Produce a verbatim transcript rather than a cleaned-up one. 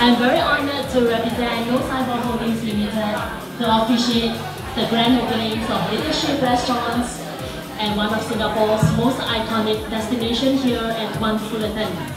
I'm very honored to represent No Signboard Holdings Limited to officiate the grand openings of Leadership Restaurants and one of Singapore's most iconic destinations here at One Fullerton.